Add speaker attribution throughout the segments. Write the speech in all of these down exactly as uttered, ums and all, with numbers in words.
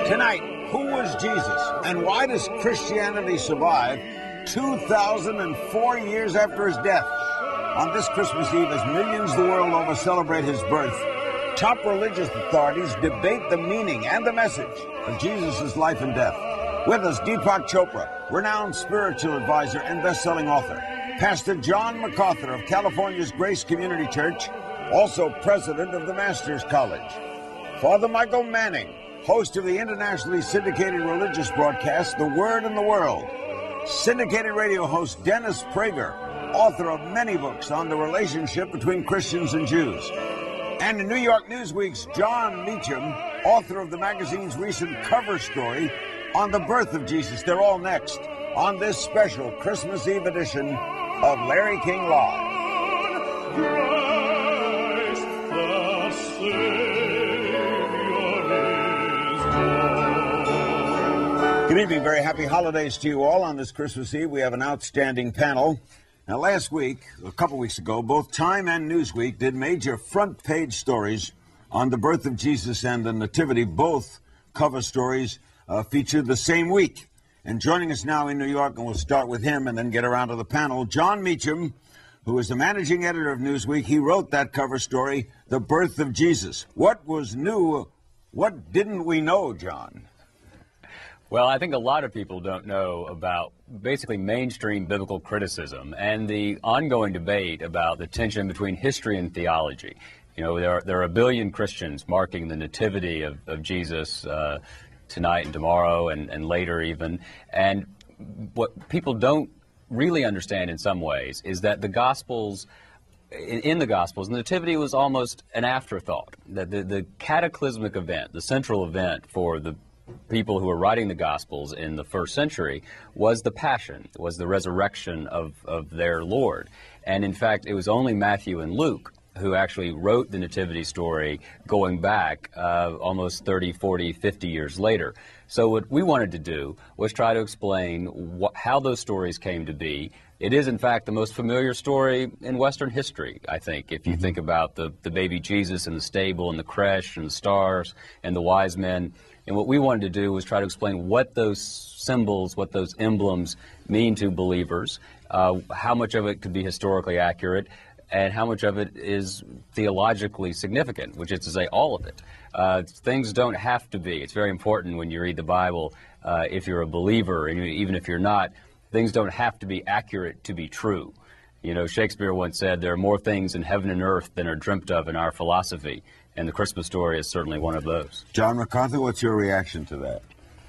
Speaker 1: Tonight, who was Jesus, and why does Christianity survive two thousand four years after his death? On this Christmas Eve, as millions the world over celebrate his birth, top religious authorities debate the meaning and the message of Jesus' life and death. With us, Deepak Chopra, renowned spiritual advisor and best-selling author. Pastor John MacArthur of California's Grace Community Church, also president of the Masters College. Father Michael Manning, host of the internationally syndicated religious broadcast, The Word in the World. Syndicated radio host Dennis Prager, author of many books on the relationship between Christians and Jews. And in New York Newsweek's John Meacham, author of the magazine's recent cover story on the birth of Jesus. They're all next on this special Christmas Eve edition of Larry King Live.
Speaker 2: Christ the Savior is born.
Speaker 1: Good evening. Very happy holidays to you all. On this Christmas Eve, we have an outstanding panel. Now, last week, a couple weeks ago, both Time and Newsweek did major front-page stories on the birth of Jesus and the Nativity. Both cover stories uh, featured the same week. And joining us now in New York, and we'll start with him and then get around to the panel, John Meacham, who is the managing editor of Newsweek. He wrote that cover story, The Birth of Jesus. What was new? What didn't we know, John?
Speaker 3: Well, I think a lot of people don't know about basically mainstream biblical criticism and the ongoing debate about the tension between history and theology. You know, there are, there are a billion Christians marking the nativity of, of Jesus uh, tonight and tomorrow and, and later even. And what people don't really understand in some ways is that the Gospels, in, in the Gospels, the nativity was almost an afterthought. That the, the cataclysmic event, the central event for the people who were writing the Gospels in the first century was the Passion, was the resurrection of, of their Lord. And in fact, it was only Matthew and Luke who actually wrote the nativity story going back uh, almost thirty, forty, fifty years later. So what we wanted to do was try to explain wh how those stories came to be. It is, in fact, the most familiar story in Western history, I think, if you mm-hmm. think about the, the baby Jesus in the stable and the creche and the stars and the wise men. And what we wanted to do was try to explain what those symbols, what those emblems mean to believers, uh, how much of it could be historically accurate, and how much of it is theologically significant, which is to say all of it. Uh, things don't have to be. It's very important when you read the Bible, uh, if you're a believer, and even if you're not, things don't have to be accurate to be true. You know, Shakespeare once said, there are more things in heaven and earth than are dreamt of in our philosophy, and the Christmas story is certainly one of those.
Speaker 1: John MacArthur, what's your reaction to that?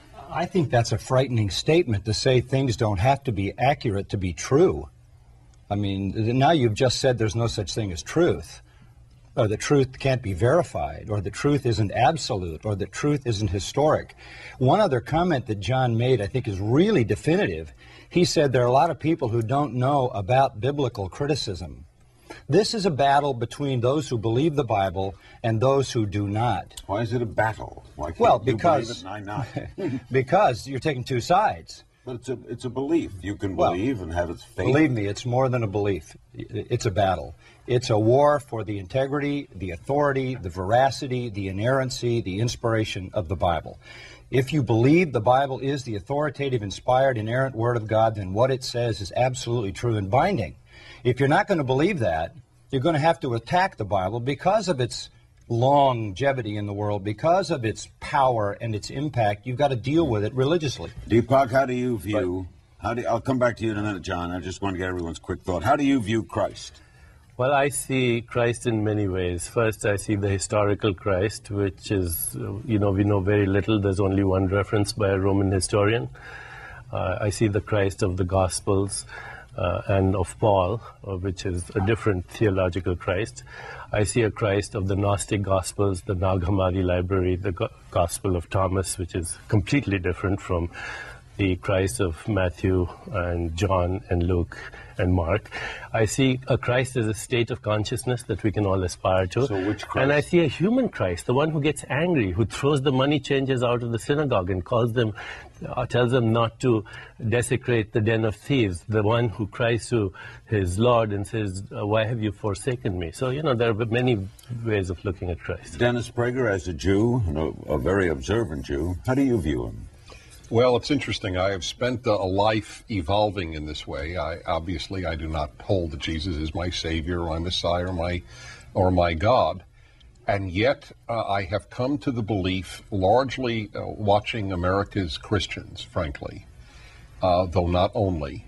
Speaker 4: I think that's a frightening statement to say things don't have to be accurate to be true. I mean, now you've just said there's no such thing as truth, or the truth can't be verified, or the truth isn't absolute, or the truth isn't historic. One other comment that John made I think is really definitive. He said there are a lot of people who don't know about biblical criticism. This is a battle between those who believe the Bible and those who do not.
Speaker 1: Why is it a battle? Why can't
Speaker 4: well,
Speaker 1: you
Speaker 4: because,
Speaker 1: believe it and I not?
Speaker 4: Because you're taking two sides.
Speaker 1: But it's a, it's a belief. You can
Speaker 4: Well,
Speaker 1: believe and have its faith.
Speaker 4: Believe me, it's more than a belief. It's a battle. It's a war for the integrity, the authority, the veracity, the inerrancy, the inspiration of the Bible. If you believe the Bible is the authoritative, inspired, inerrant Word of God, then what it says is absolutely true and binding. If you're not going to believe that, you're going to have to attack the Bible because of its longevity in the world, because of its power and its impact. You've got to deal with it religiously.
Speaker 1: Deepak, how do you view, how do, I'll come back to you in a minute, John. I just want to get everyone's quick thought. How do you view Christ?
Speaker 2: Well, I see Christ in many ways. First, I see the historical Christ, which is, you know, we know very little. There's only one reference by a Roman historian. Uh, I see the Christ of the Gospels uh, and of Paul, uh, which is a different theological Christ. I see a Christ of the Gnostic Gospels, the Nag Hammadi library, the Go Gospel of Thomas, which is completely different from the Christ of Matthew and John and Luke and Mark. I see a Christ as a state of consciousness that we can all aspire to.
Speaker 1: So which Christ?
Speaker 2: And I see a human Christ, the one who gets angry, who throws the money changers out of the synagogue and calls them, uh, tells them not to desecrate the den of thieves, the one who cries to his Lord and says, uh, why have you forsaken me? So, you know, there are many ways of looking at Christ.
Speaker 1: Dennis Prager, as a Jew, and a, a very observant Jew, how do you view him?
Speaker 5: Well, it's interesting. I have spent a life evolving in this way. I obviously I do not hold that Jesus is my Savior, or my Messiah, or my, or my God, and yet uh, I have come to the belief, largely uh, watching America's Christians, frankly, uh, though not only,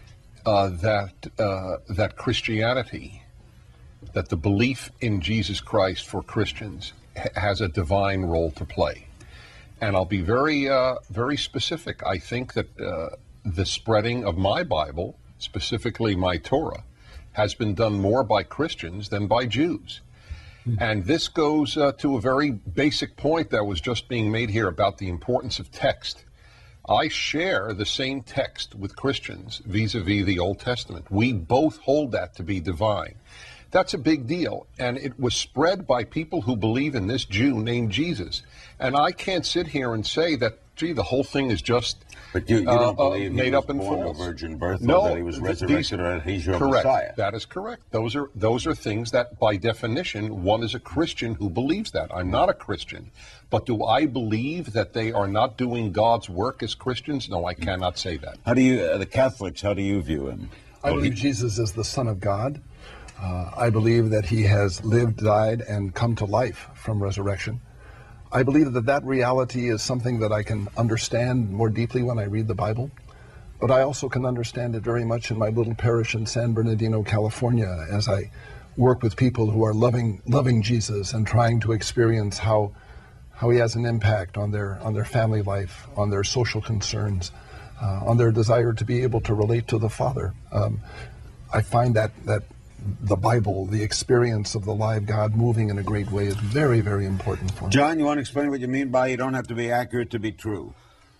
Speaker 5: uh, that uh, that Christianity, that the belief in Jesus Christ for Christians ha- has a divine role to play. And I'll be very, uh, very specific. I think that uh, the spreading of my Bible, specifically my Torah, has been done more by Christians than by Jews. Mm-hmm. And this goes uh, to a very basic point that was just being made here about the importance of text. I share the same text with Christians vis-a-vis the Old Testament. We both hold that to be divine. That's a big deal, and it was spread by people who believe in this Jew named Jesus. And I can't sit here and say that, gee, the whole thing is just
Speaker 1: But you, you don't
Speaker 5: uh,
Speaker 1: believe
Speaker 5: made
Speaker 1: he was
Speaker 5: up and
Speaker 1: born
Speaker 5: false.
Speaker 1: to virgin birth,
Speaker 5: No,
Speaker 1: or that he was resurrected,
Speaker 5: these,
Speaker 1: or that he's your
Speaker 5: correct.
Speaker 1: Messiah?
Speaker 5: That is correct. Those are those are things that, by definition, one is a Christian who believes that. I'm not a Christian, but do I believe that they are not doing God's work as Christians? No, I cannot say that.
Speaker 1: How do you, uh, the Catholics, how do you view him?
Speaker 6: I believe Jesus is the Son of God. Uh, I believe that he has lived, died, and come to life from resurrection. I believe that that reality is something that I can understand more deeply when I read the Bible, but I also can understand it very much in my little parish in San Bernardino, California, as I work with people who are loving loving Jesus and trying to experience how how he has an impact on their on their family life, on their social concerns, uh, on their desire to be able to relate to the Father. Um, I find that that the Bible, the experience of the live God moving in a great way, is very, very important for me.
Speaker 1: John, you want to explain what you mean by you don't have to be accurate to be true?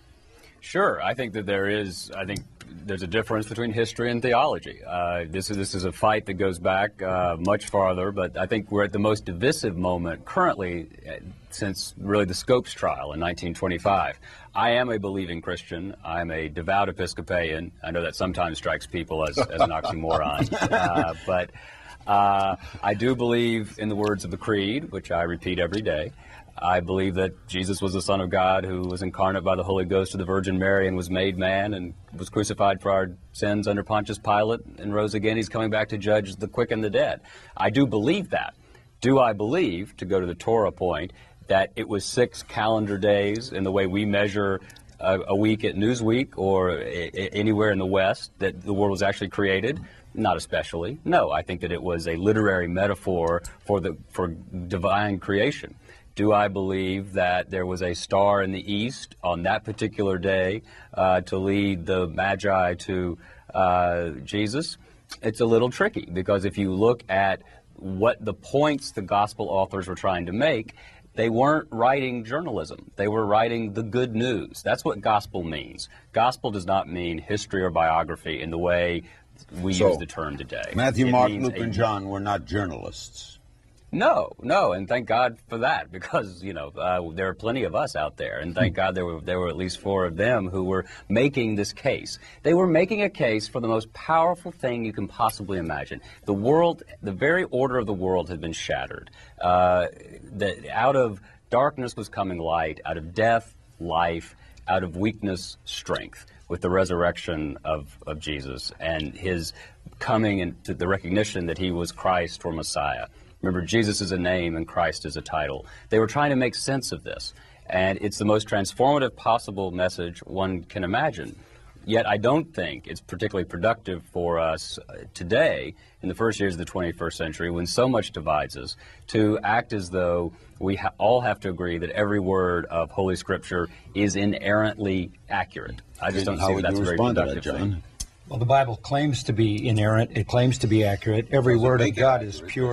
Speaker 3: Sure. I think that there is, I think there's a difference between history and theology. Uh, this is this is a fight that goes back uh, much farther, but I think we're at the most divisive moment currently uh, since really the Scopes trial in nineteen twenty-five. I am a believing Christian. I'm a devout Episcopalian. I know that sometimes strikes people as, as an oxymoron, uh, but uh, I do believe in the words of the Creed, which I repeat every day. I believe that Jesus was the Son of God who was incarnate by the Holy Ghost of the Virgin Mary and was made man and was crucified for our sins under Pontius Pilate and rose again. He's coming back to judge the quick and the dead. I do believe that. Do I believe, to go to the Torah point, that it was six calendar days in the way we measure a, a week at Newsweek or a, a, anywhere in the West that the world was actually created? Not especially. No, I think that it was a literary metaphor for the for divine creation. Do I believe that there was a star in the east on that particular day uh, to lead the Magi to uh, Jesus? It's a little tricky because if you look at what the points the gospel authors were trying to make, they weren't writing journalism. They were writing the good news. That's what gospel means. Gospel does not mean history or biography in the way we
Speaker 1: So,
Speaker 3: use the term today.
Speaker 1: Matthew,
Speaker 3: It
Speaker 1: Mark,
Speaker 3: means
Speaker 1: Luke,
Speaker 3: a-
Speaker 1: and John were not journalists.
Speaker 3: No, no, and thank God for that, because, you know, uh, there are plenty of us out there, and thank God there were there were at least four of them who were making this case. They were making a case for the most powerful thing you can possibly imagine. The world, the very order of the world had been shattered. Uh, that out of darkness was coming light, out of death, life, out of weakness, strength, with the resurrection of, of Jesus and his coming into the recognition that he was Christ or Messiah. Remember, Jesus is a name and Christ is a title. They were trying to make sense of this, and it's the most transformative possible message one can imagine. Yet I don't think it's particularly productive for us today, in the first years of the twenty-first century, when so much divides us, to act as though we ha- all have to agree that every word of Holy Scripture is inerrantly accurate. I just don't
Speaker 1: How
Speaker 3: see
Speaker 1: would
Speaker 3: that that's
Speaker 1: you
Speaker 3: a very
Speaker 1: respond to that,
Speaker 3: productive
Speaker 1: John?
Speaker 3: thing.
Speaker 4: Well, the Bible claims to be inerrant. It claims to be accurate. Every
Speaker 1: Does it
Speaker 4: word of
Speaker 1: make it
Speaker 4: God is
Speaker 1: accurate?
Speaker 4: pure.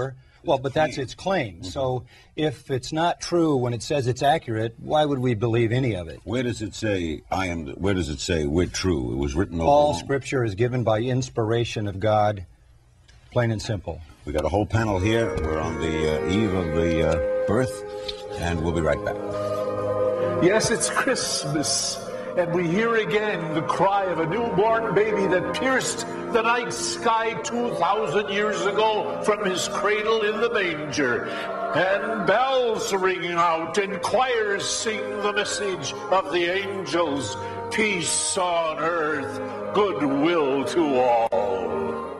Speaker 4: Well, but that's its claim. Mm-hmm. So if it's not true when it says it's accurate, why would we believe any of it?
Speaker 1: Where does it say, I am, the, where does it say we're true? It was written over
Speaker 4: All
Speaker 1: long.
Speaker 4: Scripture is given by inspiration of God, plain and simple.
Speaker 1: We got a whole panel here. We're on the uh, eve of the uh, birth, and we'll be right back.
Speaker 7: Yes, it's Christmas, and we hear again the cry of a newborn baby that pierced the night sky two thousand years ago from his cradle in the manger. And bells ring out, and choirs sing the message of the angels, peace on earth, goodwill to all.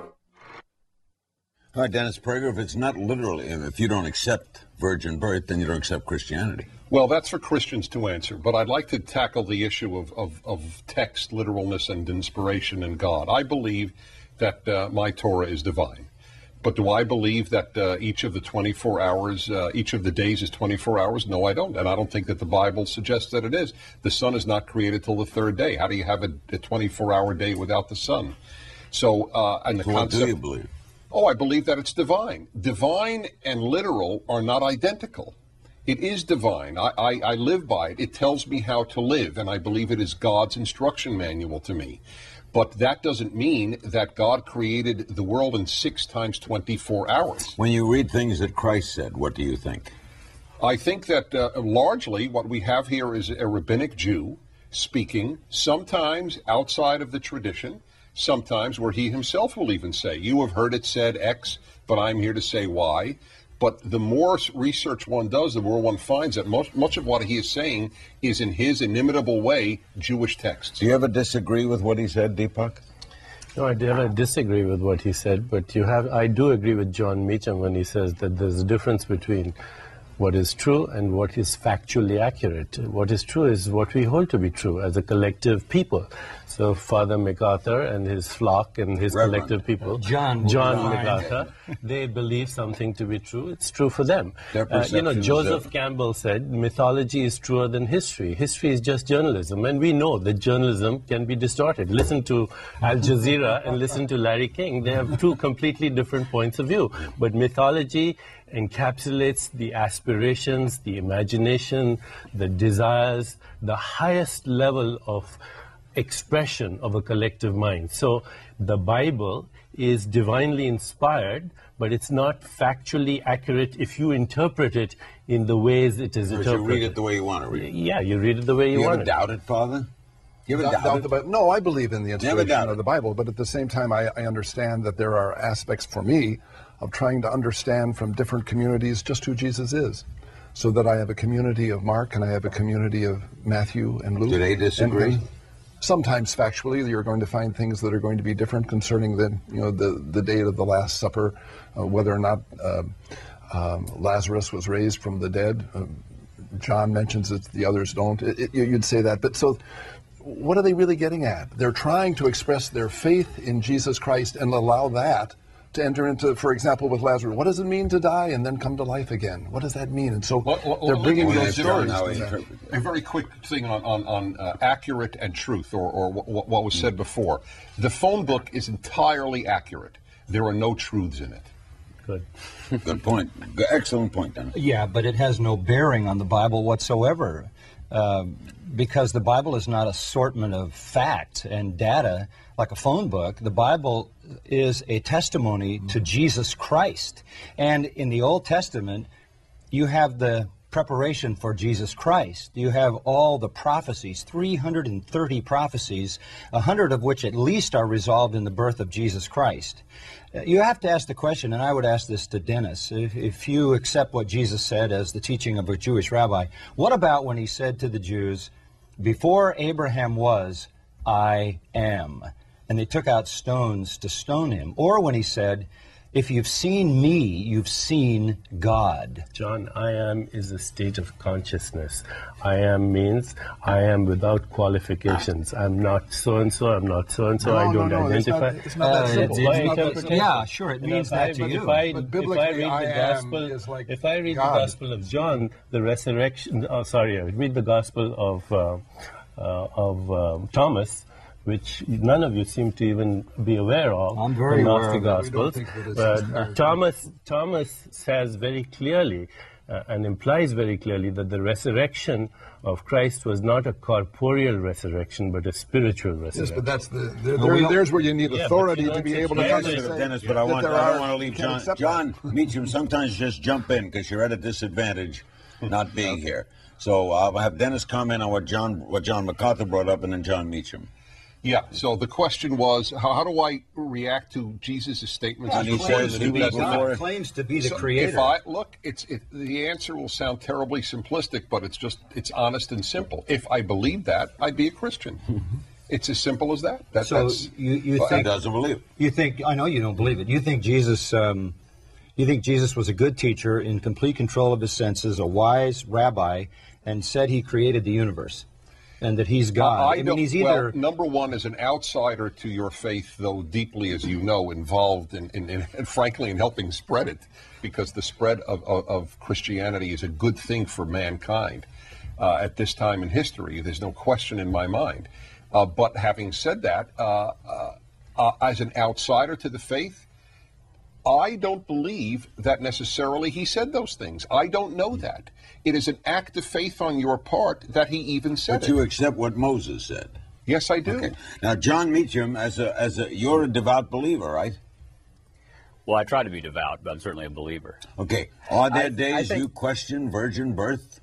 Speaker 1: All right, Dennis Prager, if it's not literally, if you don't accept virgin birth, then you don't accept Christianity.
Speaker 5: Well, that's for Christians to answer, but I'd like to tackle the issue of, of, of text, literalness, and inspiration in God. I believe that uh, my Torah is divine. But do I believe that uh, each of the twenty-four hours, uh, each of the days is twenty-four hours? No, I don't. And I don't think that the Bible suggests that it is. The sun is not created till the third day. How do you have a twenty-four hour day without the sun? So, uh, and the
Speaker 1: so
Speaker 5: concept,
Speaker 1: what do you believe?
Speaker 5: Oh, I believe that it's divine. Divine and literal are not identical. It is divine. I, I, I live by it. It tells me how to live, and I believe it is God's instruction manual to me. But that doesn't mean that God created the world in six times twenty-four hours.
Speaker 1: When you read things that Christ said, what do you think?
Speaker 5: I think that uh, largely what we have here is a rabbinic Jew speaking, sometimes outside of the tradition, sometimes where he himself will even say, you have heard it said X, but I'm here to say Y. But the more research one does, the more one finds that most, much of what he is saying is in his inimitable way Jewish texts.
Speaker 1: Do you ever disagree with what he said, Deepak?
Speaker 2: No, I never disagree with what he said, but you have. I do agree with John Meacham when he says that there's a difference between what is true and what is factually accurate. What is true is what we hold to be true as a collective people. So Father MacArthur and his flock and his
Speaker 1: Reverend.
Speaker 2: collective people,
Speaker 4: John,
Speaker 2: John MacArthur, they believe something to be true. It's true for them.
Speaker 1: Their
Speaker 2: Uh, you know,
Speaker 1: perceptions
Speaker 2: Joseph
Speaker 1: of-
Speaker 2: Campbell said mythology is truer than history. History is just journalism, and we know that journalism can be distorted. Listen to Al Jazeera and listen to Larry King. They have two completely different points of view. But mythology encapsulates the aspirations, the imagination, the desires, the highest level of expression of a collective mind. So the Bible is divinely inspired, but it's not factually accurate if you interpret it in the ways it is
Speaker 1: Or
Speaker 2: interpreted.
Speaker 1: you read it the way you want to read it?
Speaker 2: Yeah, you read it the way you,
Speaker 1: You
Speaker 2: want
Speaker 1: ever
Speaker 2: it.
Speaker 1: doubt it, Father? You ever
Speaker 6: Doubt-
Speaker 1: doubt
Speaker 6: doubt
Speaker 1: it?
Speaker 6: the Bible? No, I believe in the inspiration
Speaker 1: doubted.
Speaker 6: of the Bible, but at the same time, I, I understand that there are aspects for me of trying to understand from different communities just who Jesus is, so that I have a community of Mark and I have a community of Matthew and Luke.
Speaker 1: Do they disagree?
Speaker 6: And- and sometimes factually, you're going to find things that are going to be different concerning the, you know, the, the date of the Last Supper, uh, whether or not uh, um, Lazarus was raised from the dead. Uh, John mentions it, the others don't. It, it, you'd say that. But so what are they really getting at? They're trying to express their faith in Jesus Christ and allow that to enter into, for example, with Lazarus. What does it mean to die and then come to life again? What does that mean? And so
Speaker 5: Well, well,
Speaker 6: they're
Speaker 5: well,
Speaker 6: bringing
Speaker 5: let me
Speaker 6: those
Speaker 5: answer
Speaker 6: stories.
Speaker 1: how
Speaker 6: to
Speaker 1: I
Speaker 6: that.
Speaker 1: interpret
Speaker 5: A very quick thing on, on, on uh, accurate and truth, or, or w- what was said before. The phone book is entirely accurate. There are no truths in it.
Speaker 2: Good.
Speaker 1: Good point. Good- Excellent point, Dennis.
Speaker 4: Yeah, but it has no bearing on the Bible whatsoever, uh, because the Bible is not an assortment of fact and data like a phone book. The Bible is a testimony to Jesus Christ. And in the Old Testament, you have the preparation for Jesus Christ. You have all the prophecies, three hundred thirty prophecies, a hundred of which at least are resolved in the birth of Jesus Christ. Uh, You have to ask the question, and I would ask this to Dennis, if, if you accept what Jesus said as the teaching of a Jewish rabbi, what about when he said to the Jews, before Abraham was, I am, and they took out stones to stone him? Or when he said, if you've seen me, you've seen God.
Speaker 2: John, I am is a state of consciousness. I am means I am without qualifications. I'm not so-and-so, I'm not so-and-so,
Speaker 6: No,
Speaker 2: I
Speaker 6: no,
Speaker 2: don't
Speaker 6: no, it's not-
Speaker 2: identify.
Speaker 6: it's not that
Speaker 2: Uh,
Speaker 6: simple.
Speaker 2: it's
Speaker 6: It's
Speaker 2: my
Speaker 6: not that simple.
Speaker 2: interpretation.
Speaker 4: Yeah, sure, it
Speaker 2: You know,
Speaker 4: means
Speaker 2: if I-
Speaker 4: that to
Speaker 2: but
Speaker 4: you.
Speaker 2: If I,
Speaker 6: But
Speaker 2: if I
Speaker 6: biblically,
Speaker 2: read
Speaker 6: I
Speaker 2: the
Speaker 6: am
Speaker 2: gospel,
Speaker 6: is like
Speaker 2: if I read
Speaker 6: God.
Speaker 2: the gospel of John, the resurrection, oh, sorry, I read the gospel of, uh, uh, of um, Thomas, which none of you seem to even be aware of.
Speaker 4: I'm very
Speaker 2: the
Speaker 4: aware
Speaker 2: Gnostic
Speaker 4: of
Speaker 2: Gospels.
Speaker 4: that. We don't think that it's
Speaker 2: But
Speaker 4: inspired.
Speaker 2: Thomas, Thomas says very clearly uh, and implies very clearly that the resurrection of Christ was not a corporeal resurrection, but a spiritual resurrection.
Speaker 6: Yes, but that's the there,
Speaker 4: we
Speaker 6: there,
Speaker 4: don't-
Speaker 6: there's where you need
Speaker 2: Yeah,
Speaker 6: authority
Speaker 2: but you
Speaker 6: to be
Speaker 2: don't
Speaker 6: able to
Speaker 2: say-
Speaker 6: come
Speaker 2: Yeah,
Speaker 6: and
Speaker 2: yeah,
Speaker 6: say
Speaker 1: Dennis, but I
Speaker 6: that
Speaker 1: want
Speaker 6: there
Speaker 1: I
Speaker 6: are-
Speaker 1: don't want to leave
Speaker 6: you can't
Speaker 1: John.
Speaker 6: accept
Speaker 1: John
Speaker 6: that.
Speaker 1: Meacham, sometimes just jump in because you're at a disadvantage not being here. So I'll have Dennis comment on what John what John MacArthur brought up, and then John Meacham.
Speaker 5: Yeah, so the question was, how, how do I react to Jesus' statements?
Speaker 1: And he
Speaker 5: Claims
Speaker 1: says
Speaker 5: that
Speaker 1: he was
Speaker 5: does not-
Speaker 1: before-
Speaker 4: claims to be the
Speaker 5: So
Speaker 4: creator.
Speaker 5: If I look, it's it, the answer will sound terribly simplistic, but it's just it's honest and simple. If I believe that, I'd be a Christian. It's as simple as that. that
Speaker 4: So
Speaker 5: that's,
Speaker 4: you, you
Speaker 5: well,
Speaker 1: He
Speaker 4: think
Speaker 1: doesn't believe it.
Speaker 4: you think I know you don't believe it. You think Jesus um, you think Jesus was a good teacher in complete control of his senses, a wise rabbi, and said he created the universe, and that he's God.
Speaker 5: I,
Speaker 4: I, mean,
Speaker 5: don't-
Speaker 4: he's either.
Speaker 5: well, number one, as an outsider to your faith, though deeply as you know, involved in, in, in and frankly in helping spread it, because the spread of, of, of Christianity is a good thing for mankind uh, at this time in history. There's no question in my mind. Uh, but having said that, uh, uh, uh, as an outsider to the faith, I don't believe that necessarily he said those things. I don't know that. It is an act of faith on your part that he even said
Speaker 1: But
Speaker 5: it.
Speaker 1: you accept what Moses said.
Speaker 5: Yes, I do.
Speaker 1: Okay. Now, John Meacham, as a as a you're a devout believer, right?
Speaker 3: Well, I try to be devout, but I'm certainly a believer.
Speaker 1: Okay. Are there
Speaker 3: I- I
Speaker 1: days
Speaker 3: think-
Speaker 1: you question virgin birth?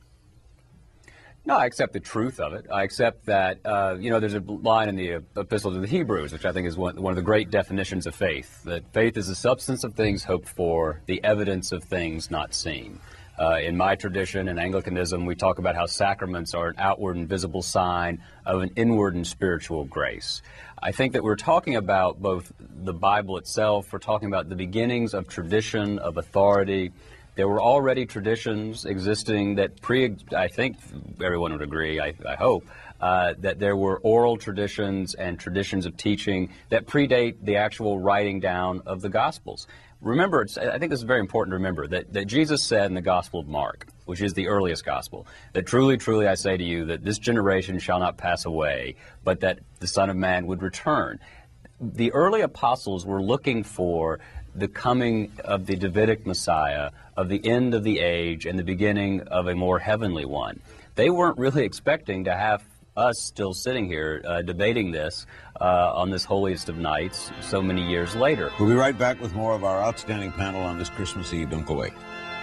Speaker 3: No, I accept the truth of it. I accept that, uh, you know, there's a line in the uh, Epistle to the Hebrews, which I think is one, one of the great definitions of faith, that faith is the substance of things hoped for, the evidence of things not seen. Uh, in my tradition, in Anglicanism, we talk about how sacraments are an outward and visible sign of an inward and spiritual grace. I think that we're talking about both the Bible itself, we're talking about the beginnings of tradition, of authority. There were already traditions existing that pre, I think everyone would agree, I, I hope, uh, that there were oral traditions and traditions of teaching that predate the actual writing down of the Gospels. Remember, it's, I think this is very important to remember, that, that Jesus said in the Gospel of Mark, which is the earliest Gospel, that truly, truly I say to you that this generation shall not pass away, but that the Son of Man would return. The early apostles were looking for the coming of the Davidic Messiah, of the end of the age, and the beginning of a more heavenly one. They weren't really expecting to have us still sitting here uh, debating this uh, on this holiest of nights so many years later.
Speaker 1: We'll be right back with more of our outstanding panel on this Christmas Eve. Don't go away.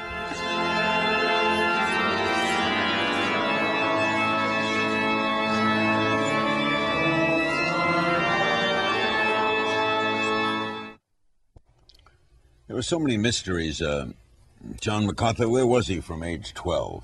Speaker 1: There were so many mysteries. Uh, John MacArthur, where was he from age twelve?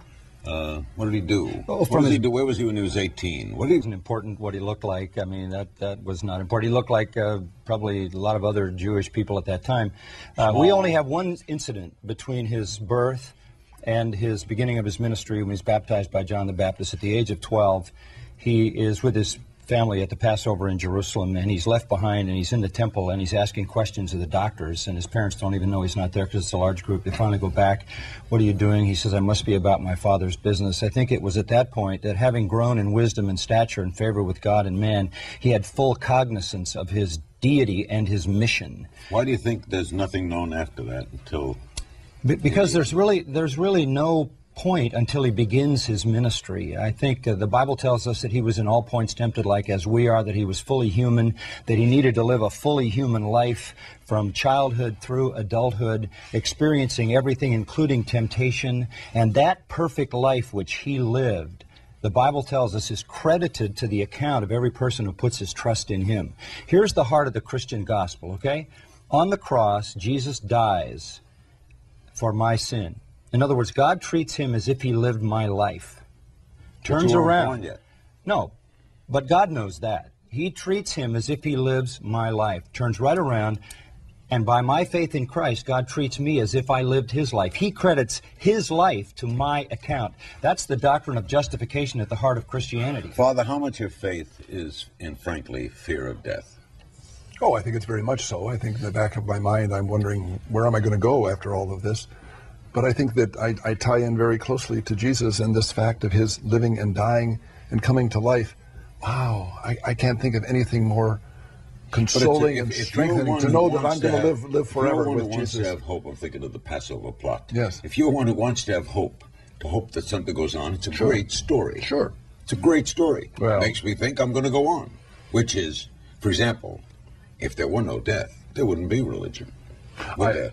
Speaker 1: Uh, what did he do?
Speaker 4: Oh,
Speaker 1: what
Speaker 4: from
Speaker 1: did he
Speaker 4: his-
Speaker 1: do? Where was he when he was eighteen? What
Speaker 4: It
Speaker 1: did
Speaker 4: wasn't important what he looked like. I mean, that, that was not important. He looked like uh, probably a lot of other Jewish people at that time. Uh, we only have one incident between his birth and his beginning of his ministry when he's baptized by John the Baptist at the age of twelve. He is with his family at the Passover in Jerusalem, and he's left behind, and he's in the temple, and he's asking questions of the doctors, and his parents don't even know he's not there because it's a large group. They finally go back. What are you doing? He says, I must be about my Father's business. I think it was at that point that, having grown in wisdom and stature and favor with God and man, he had full cognizance of his deity and his mission.
Speaker 1: Why do you think there's nothing known after that until...
Speaker 4: Be- Because there's really there's really no point until he begins his ministry. I think uh, the Bible tells us that he was in all points tempted like as we are, that he was fully human, that he needed to live a fully human life from childhood through adulthood, experiencing everything including temptation, and that perfect life which he lived, the Bible tells us, is credited to the account of every person who puts his trust in him. Here's the heart of the Christian gospel, okay? On the cross, Jesus dies for my sin. In other words, God treats him as if he lived my life. Turns
Speaker 1: But you weren't
Speaker 4: around.
Speaker 1: born yet.
Speaker 4: No, but God knows that. He treats him as if he lives my life. Turns right around, and by my faith in Christ, God treats me as if I lived his life. He credits his life to my account. That's the doctrine of justification at the heart of Christianity.
Speaker 1: Father, how much of faith is in, frankly, fear of death?
Speaker 6: Oh, I think it's very much so. I think in the back of my mind, I'm wondering, where am I going to go after all of this? But I think that I, I tie in very closely to Jesus and this fact of his living and dying and coming to life Wow, I, I can't think of anything more consoling
Speaker 1: if,
Speaker 6: and
Speaker 1: if
Speaker 6: strengthening to know that I'm going to live live forever
Speaker 1: with
Speaker 6: with
Speaker 1: Jesus. If you're one who wants to have hope, I'm thinking of the Passover plot.
Speaker 6: Yes.
Speaker 1: If you're one who wants to have hope, to hope that something goes on, it's a
Speaker 6: Sure.
Speaker 1: great story.
Speaker 6: Sure.
Speaker 1: It's a great story.
Speaker 6: Well,
Speaker 1: it makes me think I'm going to go on, which is, for example, if there were no death, there wouldn't be religion. Would
Speaker 6: I-
Speaker 1: there?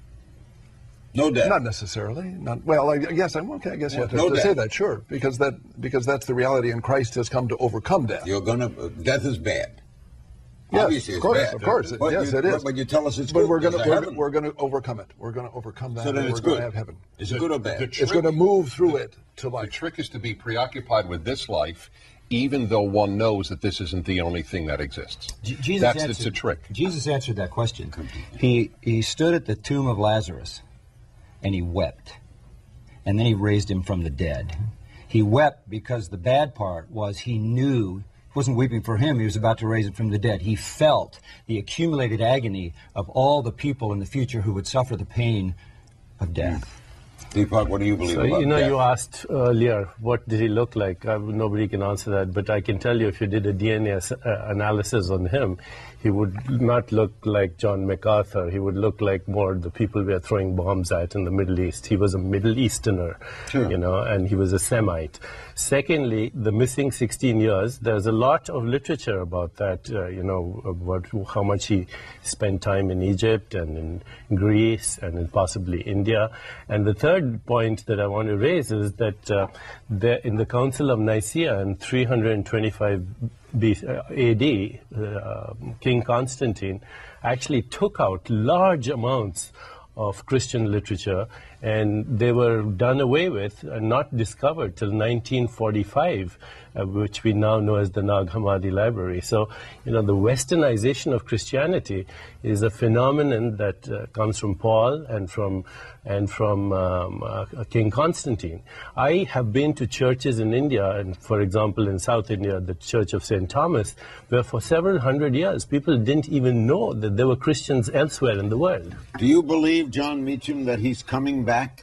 Speaker 1: No death.
Speaker 6: Not necessarily. Not well. I guess I'm okay. I guess you have to,
Speaker 1: No
Speaker 6: to
Speaker 1: death.
Speaker 6: say that, sure, because that because that's the reality, and Christ has come to overcome death.
Speaker 1: You're gonna. Death is bad.
Speaker 6: Yes,
Speaker 1: Obviously,
Speaker 6: of
Speaker 1: it's
Speaker 6: course,
Speaker 1: bad.
Speaker 6: of course.
Speaker 1: But
Speaker 6: yes,
Speaker 1: you,
Speaker 6: it is.
Speaker 1: But you tell us it's
Speaker 6: but
Speaker 1: good.
Speaker 6: we're going
Speaker 1: There's
Speaker 6: to
Speaker 1: a
Speaker 6: we're,
Speaker 1: heaven.
Speaker 6: we're going to overcome it. We're going to overcome that.
Speaker 1: So then
Speaker 6: and
Speaker 1: it's
Speaker 6: we're going
Speaker 1: good.
Speaker 6: to have heaven.
Speaker 1: Is it good or bad?
Speaker 5: The
Speaker 6: It's
Speaker 5: trick-
Speaker 6: going to move through it to
Speaker 5: The
Speaker 6: life.
Speaker 5: trick is to be preoccupied with this life, even though one knows that this isn't the only thing that exists.
Speaker 4: Je- Jesus
Speaker 5: That's
Speaker 4: answered,
Speaker 5: it's a trick.
Speaker 4: Jesus answered that question. He he stood at the tomb of Lazarus, and he wept, and then he raised him from the dead. He wept because the bad part was he knew. He wasn't weeping for him. He was about to raise him from the dead. He felt the accumulated agony of all the people in the future who would suffer the pain of death.
Speaker 1: Deepak, what do you believe
Speaker 2: So,
Speaker 1: about
Speaker 2: you know,
Speaker 1: death?
Speaker 2: you asked earlier, what did he look like? Uh, nobody can answer that, but I can tell you if you did a D N A as- uh, analysis on him, he would not look like John MacArthur. He would look like more the people we are throwing bombs at in the Middle East. He was a Middle Easterner,
Speaker 1: Sure.
Speaker 2: you know, and he was a Semite. Secondly, the missing sixteen years, there's a lot of literature about that, uh, you know, about how much he spent time in Egypt and in Greece and in possibly India. And the third point that I want to raise is that uh, there, in the Council of Nicaea in three twenty-five B C, uh, A D, uh, King Constantine actually took out large amounts of Christian literature, and they were done away with and not discovered till nineteen forty-five, uh, which we now know as the Nag Hammadi Library. So, you know, the westernization of Christianity is a phenomenon that uh, comes from Paul and from and from um, uh, King Constantine. I have been to churches in India, and for example, in South India, the Church of Saint Thomas, where for several hundred years people didn't even know that there were Christians elsewhere in the world.
Speaker 1: Do you believe, John Meacham, that he's coming back?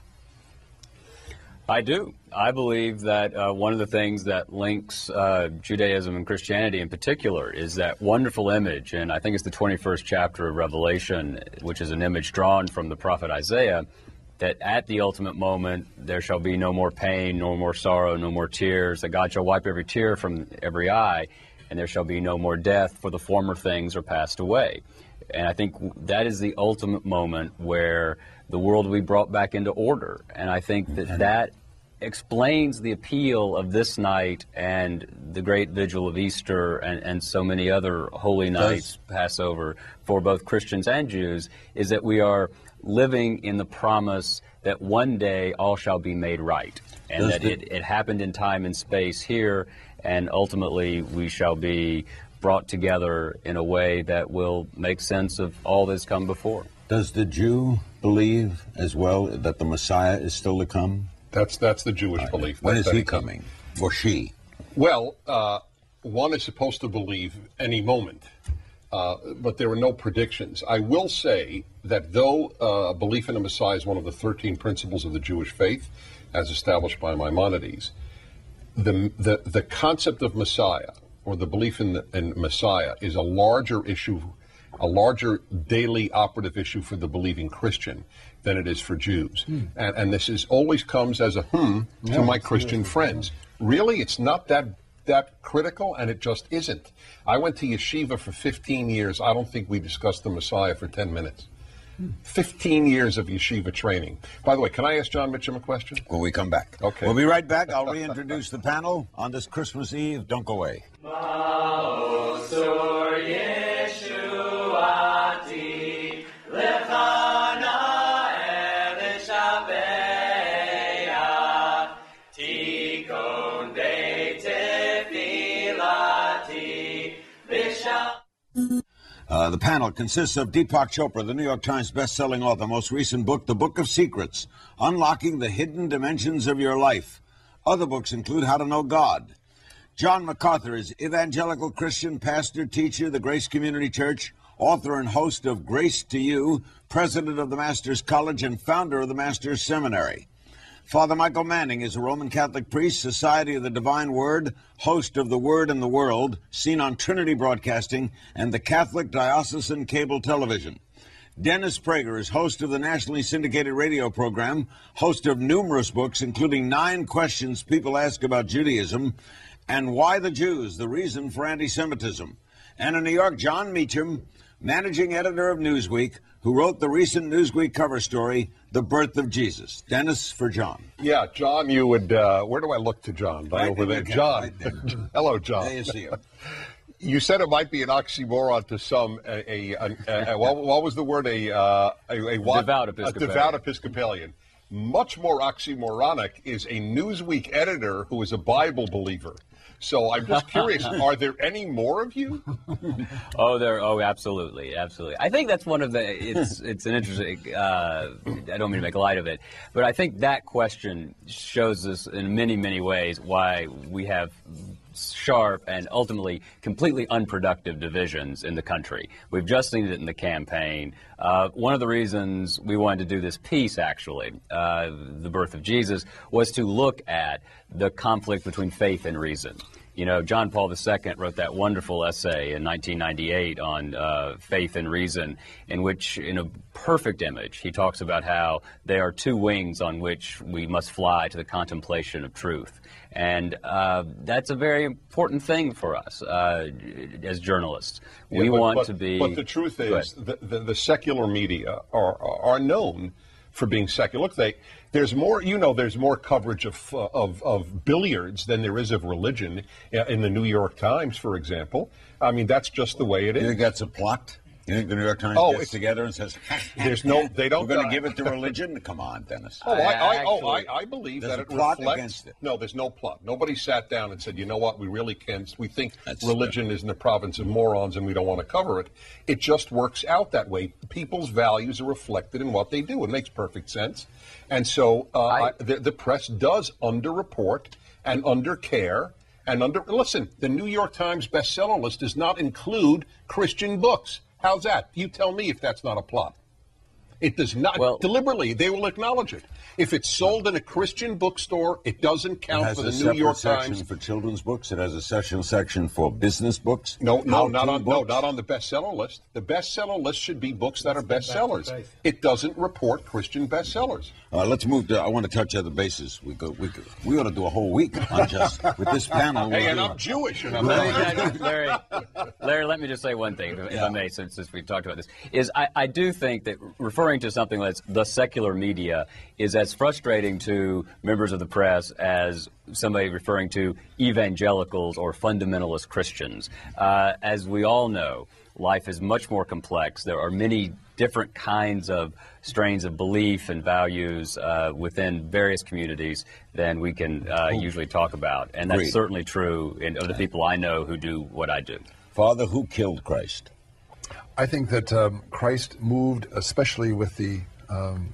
Speaker 3: I do. I believe that uh, one of the things that links uh, Judaism and Christianity in particular is that wonderful image, and I think it's the twenty-first chapter of Revelation, which is an image drawn from the prophet Isaiah, that at the ultimate moment there shall be no more pain, no more sorrow, no more tears, that God shall wipe every tear from every eye, and there shall be no more death, for the former things are passed away. And I think that is the ultimate moment where the world will be brought back into order. And I think that that explains the appeal of this night and the great vigil of Easter and, and so many other holy nights, Passover, for both Christians and Jews, is that we are living in the promise that one day all shall be made right. And
Speaker 1: Does
Speaker 3: that
Speaker 1: the-
Speaker 3: it, it happened in time and space here, and ultimately we shall be brought together in a way that will make sense of all that's come before.
Speaker 1: Does the Jew believe as well that the Messiah is still to come?
Speaker 5: That's that's the Jewish belief.
Speaker 1: When
Speaker 5: that-
Speaker 1: is
Speaker 5: that
Speaker 1: he
Speaker 5: it's-
Speaker 1: coming? Or she?
Speaker 5: Well, uh, one is supposed to believe any moment, uh, but there are no predictions. I will say that though uh, belief in a Messiah is one of the thirteen principles of the Jewish faith, as established by Maimonides, the the, the concept of Messiah, or the belief in, the, in Messiah, is a larger issue, a larger daily operative issue for the believing Christian than it is for Jews.
Speaker 6: Hmm.
Speaker 5: And, and this is always comes as a hmm to my Christian friends. Really, it's not that that critical, and it just isn't. I went to yeshiva for fifteen years. I don't think we discussed the Messiah for ten minutes. fifteen years of yeshiva training. By the way, can I ask John Mitchum a question?
Speaker 1: When we come back.
Speaker 5: Okay.
Speaker 1: We'll be right back. I'll reintroduce the panel on this Christmas Eve. Don't go away. Uh, the panel consists of Deepak Chopra, the New York Times best-selling author, most recent book, The Book of Secrets, Unlocking the Hidden Dimensions of Your Life. Other books include How to Know God. John MacArthur is evangelical Christian, pastor, teacher, the Grace Community Church, author and host of Grace to You, president of the Master's College, and founder of the Master's Seminary. Father Michael Manning is a Roman Catholic priest, Society of the Divine Word, host of The Word in the World, seen on Trinity Broadcasting and the Catholic Diocesan Cable Television. Dennis Prager is host of the nationally syndicated radio program, host of numerous books, including Nine Questions People Ask About Judaism and Why the Jews, the Reason for Anti-Semitism. And in New York, John Meacham, managing editor of Newsweek, who wrote the recent Newsweek cover story, The Birth of Jesus. Dennis for John.
Speaker 5: Yeah, John, you would, uh, where do I look to John? Right, right over there. John. Right there. Hello, John.
Speaker 1: There you see him.
Speaker 5: You said it might be an oxymoron to some. A, a, a, a, a what, what was the word? A uh, a, a, what?
Speaker 3: Devout Episcopalian.
Speaker 5: A devout Episcopalian. Much more oxymoronic is a Newsweek editor who is a Bible believer. So I'm just curious, are there any more of you?
Speaker 3: Oh, there. Oh, absolutely, absolutely. I think that's one of the. It's it's an interesting. Uh, I don't mean to make light of it, but I think that question shows us in many many ways why we have sharp and ultimately completely unproductive divisions in the country. We've just seen it in the campaign. Uh, one of the reasons we wanted to do this piece, actually, uh, The Birth of Jesus, was to look at the conflict between faith and reason. You know, John Paul the Second wrote that wonderful essay in nineteen ninety-eight on uh, faith and reason, in which, in a perfect image, he talks about how they are two wings on which we must fly to the contemplation of truth. And uh, that's a very important thing for us uh, as journalists. We
Speaker 5: yeah, but,
Speaker 3: want
Speaker 5: but,
Speaker 3: to be...
Speaker 5: But the truth is, the, the, the secular media are, are known for being secular. Look, they, there's more, you know, there's more coverage of, uh, of, of billiards than there is of religion in the New York Times, for example. I mean, that's just the way it is.
Speaker 1: You think that's a plot? You think the New York Times
Speaker 5: oh,
Speaker 1: gets together and says,
Speaker 5: "There's no, they don't."
Speaker 1: We're going to give it to religion. Come on, Dennis.
Speaker 5: Oh, I, I,
Speaker 3: Actually,
Speaker 5: oh, I, I believe that it
Speaker 1: plot
Speaker 5: reflects.
Speaker 1: Against it.
Speaker 5: No, there's no plot. Nobody sat down and said, "You know what? We really can. We think
Speaker 1: That's
Speaker 5: religion is in the province of morons, and we don't want to cover it." It just works out that way. People's values are reflected in what they do. It makes perfect sense, and so uh, I, the, the press does underreport and undercare. And under listen, the New York Times bestseller list does not include Christian books. How's that? You tell me if that's not a plot. It does not. Well, deliberately, they will acknowledge it. If it's sold in a Christian bookstore, it doesn't count
Speaker 1: it
Speaker 5: for the New York Times.
Speaker 1: For children's books, it has a special section for business books.
Speaker 5: No, no, not on books. no, not on the bestseller list. The bestseller list should be books that are bestsellers. It doesn't report Christian bestsellers.
Speaker 1: Uh, let's move to. I want to touch other bases. We go. We, we ought to do a whole week on just with this panel.
Speaker 5: Hey,
Speaker 1: we'll
Speaker 5: and
Speaker 1: do.
Speaker 5: I'm Jewish. And I'm
Speaker 3: Larry, Larry, Larry, let me just say one thing, if
Speaker 1: yeah.
Speaker 3: I may, since, since we've talked about this. Is I, I do think that referring to something that's the secular media is as frustrating to members of the press as somebody referring to evangelicals or fundamentalist Christians. Uh, as we all know, life is much more complex. There are many different kinds of strains of belief and values uh, within various communities than we can uh, usually talk about. And that's
Speaker 1: Agreed.
Speaker 3: certainly true in, of the people I know who do what I do.
Speaker 1: Father, who killed Christ?
Speaker 6: I think that um, Christ moved, especially with the um,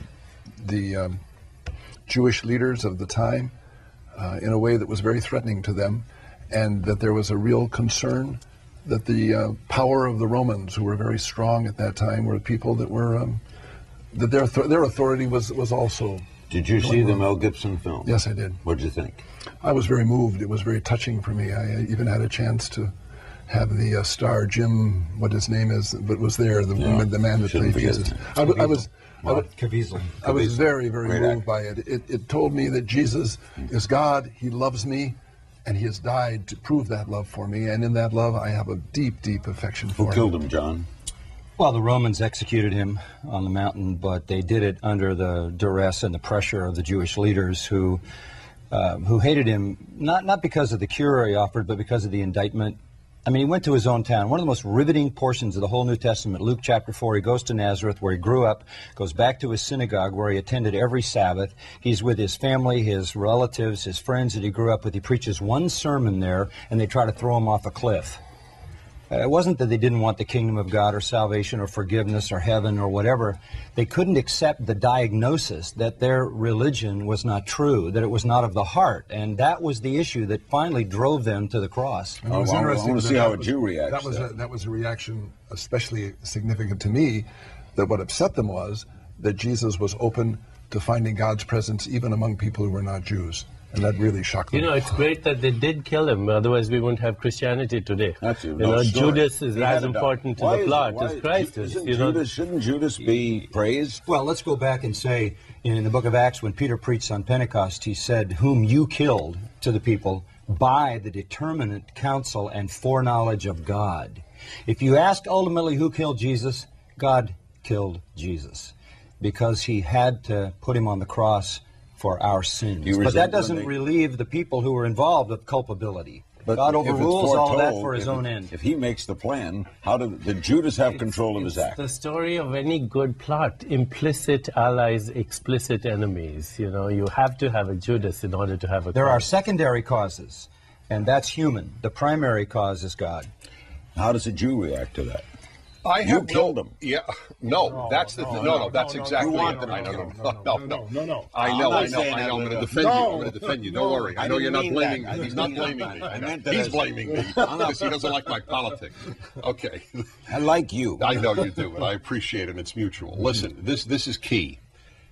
Speaker 6: the um, Jewish leaders of the time, uh, in a way that was very threatening to them, and that there was a real concern that the uh, power of the Romans, who were very strong at that time, were people that were um, that their their authority was was also.
Speaker 1: Did you see the Mel Gibson film?
Speaker 6: Yes, I did.
Speaker 1: What did you think?
Speaker 6: I was very moved. It was very touching for me. I even had a chance to have the uh, star Jim, what his name is, but was there, the,
Speaker 1: yeah.
Speaker 6: the man that played Jesus. I, I was, I was,
Speaker 4: Caviezel.
Speaker 6: I was very, very
Speaker 1: Great
Speaker 6: moved
Speaker 1: act.
Speaker 6: by it. it. It told me that Jesus is God. He loves me, and he has died to prove that love for me. And in that love, I have a deep, deep affection for
Speaker 1: Who
Speaker 6: him.
Speaker 1: killed him, John?
Speaker 4: Well, the Romans executed him on the mountain, but they did it under the duress and the pressure of the Jewish leaders who uh, who hated him, not, not because of the cure he offered, but because of the indictment. I mean, he went to his own town. One of the most riveting portions of the whole New Testament, Luke chapter four, he goes to Nazareth, where he grew up, goes back to his synagogue, where he attended every Sabbath. He's with his family, his relatives, his friends that he grew up with. He preaches one sermon there, and they try to throw him off a cliff. Uh, it wasn't that they didn't want the kingdom of God or salvation or forgiveness or heaven or whatever. They couldn't accept the diagnosis that their religion was not true, that it was not of the heart. And that was the issue that finally drove them to the cross.
Speaker 6: And it was
Speaker 1: Oh, I
Speaker 6: interesting
Speaker 1: want to
Speaker 6: that
Speaker 1: see how
Speaker 6: that
Speaker 1: a
Speaker 6: was-
Speaker 1: Jew reacts
Speaker 6: That was
Speaker 1: to
Speaker 6: a,
Speaker 1: that.
Speaker 6: that was a reaction especially significant to me, that what upset them was that Jesus was open to finding God's presence even among people who were not Jews. And that really shocked me.
Speaker 2: You know, it's great that they did kill him, otherwise we wouldn't have Christianity today.
Speaker 1: That's
Speaker 2: you
Speaker 1: no
Speaker 2: know,
Speaker 1: story.
Speaker 2: Judas is
Speaker 1: He
Speaker 2: as
Speaker 1: had it
Speaker 2: important to
Speaker 1: Why
Speaker 2: the
Speaker 1: is-
Speaker 2: plot
Speaker 1: why-
Speaker 2: as Christ is.
Speaker 1: Isn't
Speaker 2: You know,
Speaker 1: Judas, shouldn't Judas be praised?
Speaker 4: Well, let's go back and say, in the book of Acts, when Peter preached on Pentecost, he said, whom you killed to the people by the determinate counsel and foreknowledge of God. If you ask ultimately who killed Jesus, God killed Jesus, because he had to put him on the cross for our sins.
Speaker 1: You
Speaker 4: But
Speaker 1: resent
Speaker 4: that doesn't
Speaker 1: when they-
Speaker 4: relieve the people who were involved of culpability.
Speaker 1: But
Speaker 4: God
Speaker 1: if it's
Speaker 4: overrules all of that
Speaker 1: foretold,
Speaker 4: for his
Speaker 1: if-
Speaker 4: own end.
Speaker 1: If he makes the plan, how did, did Judas have control of his
Speaker 2: it's
Speaker 1: act?
Speaker 2: the story of any good plot. Implicit allies, explicit enemies. You know, you have to have a Judas in order to have a
Speaker 4: There are
Speaker 2: cause.
Speaker 4: secondary causes, and that's human. The primary cause is God.
Speaker 1: How does a Jew react to that?
Speaker 5: I
Speaker 1: You
Speaker 5: have
Speaker 1: killed
Speaker 5: no,
Speaker 1: him.
Speaker 5: Yeah, no, that's the th- no, no, that's exactly
Speaker 1: You
Speaker 5: it.
Speaker 1: want them
Speaker 5: I
Speaker 1: to
Speaker 5: know,
Speaker 1: kill
Speaker 5: no,
Speaker 1: him.
Speaker 5: no, no, no,
Speaker 7: no, no.
Speaker 5: I
Speaker 1: I'm
Speaker 5: know,
Speaker 1: not
Speaker 5: I know,
Speaker 1: saying
Speaker 5: I
Speaker 1: that,
Speaker 5: know. I'm going to
Speaker 1: Lou.
Speaker 5: defend you. I'm going to defend you. Don't worry. I
Speaker 1: I
Speaker 5: know
Speaker 1: didn't
Speaker 5: you're not
Speaker 1: mean
Speaker 5: blaming
Speaker 1: that. I
Speaker 5: me. He's
Speaker 1: didn't
Speaker 5: not
Speaker 1: mean
Speaker 5: blaming me.
Speaker 1: that. I meant that
Speaker 5: He's
Speaker 1: as-
Speaker 5: blaming me because he doesn't like my politics. Okay,
Speaker 1: I like you.
Speaker 5: I know you do, and I appreciate it. And it's mutual. Listen, this this is key.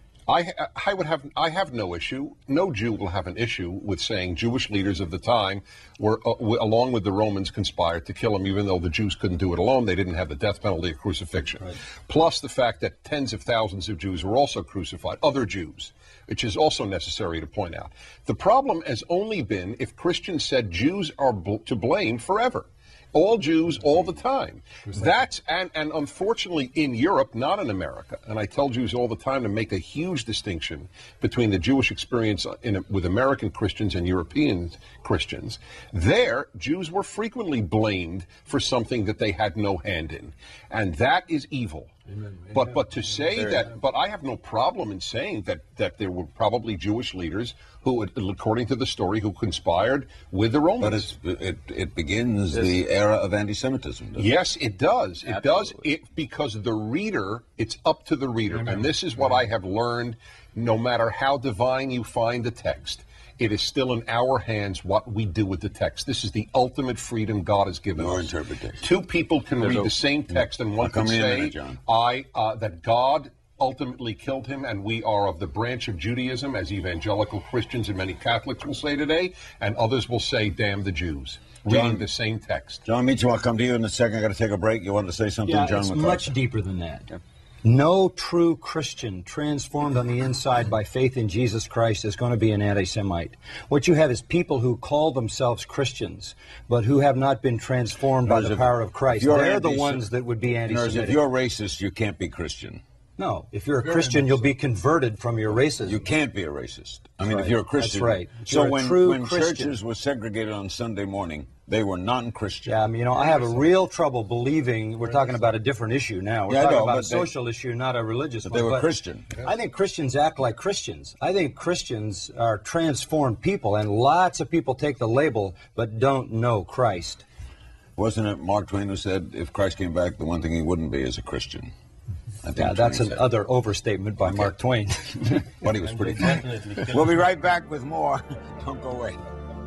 Speaker 5: I, I would have I have no issue. No Jew will have an issue with saying Jewish leaders of the time were, uh, w- along with the Romans, conspired to kill him, even though the Jews couldn't do it alone. They didn't have the death penalty of crucifixion. Right. Plus the fact that tens of thousands of Jews were also crucified, other Jews, which is also necessary to point out. The problem has only been if Christians said Jews are bl- to blame forever. All Jews, all the time. That's, and, and unfortunately in Europe, not in America, and I tell Jews all the time to make a huge distinction between the Jewish experience in, with American Christians and European Christians. There, Jews were frequently blamed for something that they had no hand in. And that is evil. Amen. But but to say that, but I have no problem in saying that, that there were probably Jewish leaders who, according to the story, who conspired with the Romans.
Speaker 1: But it's, it it begins yes. the era of anti-Semitism.
Speaker 5: Yes, it, it does. It
Speaker 3: Absolutely.
Speaker 5: does. It because the reader, it's up to the reader, Amen. And this is what Amen. I have learned. No matter how divine you find the text, it is still in our hands what we do with the text. This is the ultimate freedom God has given
Speaker 1: Your
Speaker 5: us.
Speaker 1: interpretation.
Speaker 5: Two people can
Speaker 1: There's
Speaker 5: read
Speaker 1: a,
Speaker 5: the same text, and one can say,
Speaker 1: minute, John.
Speaker 5: "I uh, that God ultimately killed him, and we are of the branch of Judaism, as evangelical Christians and many Catholics will say today, and others will say, damn the Jews." Reading
Speaker 1: John,
Speaker 5: the same text.
Speaker 1: John Meacham, I'll come to you in a second. I got to take a break. You wanted to say something,
Speaker 4: yeah,
Speaker 1: John
Speaker 4: it's
Speaker 1: MacArthur?
Speaker 4: much deeper than that. Yeah. No true Christian transformed on the inside by faith in Jesus Christ is going to be an anti-Semite. What you have is people who call themselves Christians, but who have not been transformed by the
Speaker 1: if,
Speaker 4: power of Christ. They're the ones that would be anti-Semitic.
Speaker 1: If you're racist, you can't be Christian.
Speaker 4: No, if you're a Christian, you'll be converted from your racism.
Speaker 1: You can't be a racist. I mean,
Speaker 4: right.
Speaker 1: if you're a Christian.
Speaker 4: That's right.
Speaker 1: So
Speaker 4: you're
Speaker 1: when,
Speaker 4: when
Speaker 1: Christian. churches were segregated on Sunday morning, they were non-Christian.
Speaker 4: Yeah, I mean, you know, I have a real trouble believing we're talking about a different issue now. We're
Speaker 1: yeah,
Speaker 4: talking
Speaker 1: know,
Speaker 4: about a
Speaker 1: they,
Speaker 4: social issue, not a religious
Speaker 1: but
Speaker 4: one.
Speaker 1: They were
Speaker 4: but
Speaker 1: Christian.
Speaker 4: I think Christians act like Christians. I think Christians are transformed people, and lots of people take the label but don't know Christ.
Speaker 1: Wasn't it Mark Twain who said, if Christ came back, the one thing he wouldn't be is a Christian? I think
Speaker 4: yeah, that's another overstatement by okay. Mark Twain.
Speaker 1: But he was pretty funny. We'll be right back with more. Don't go away.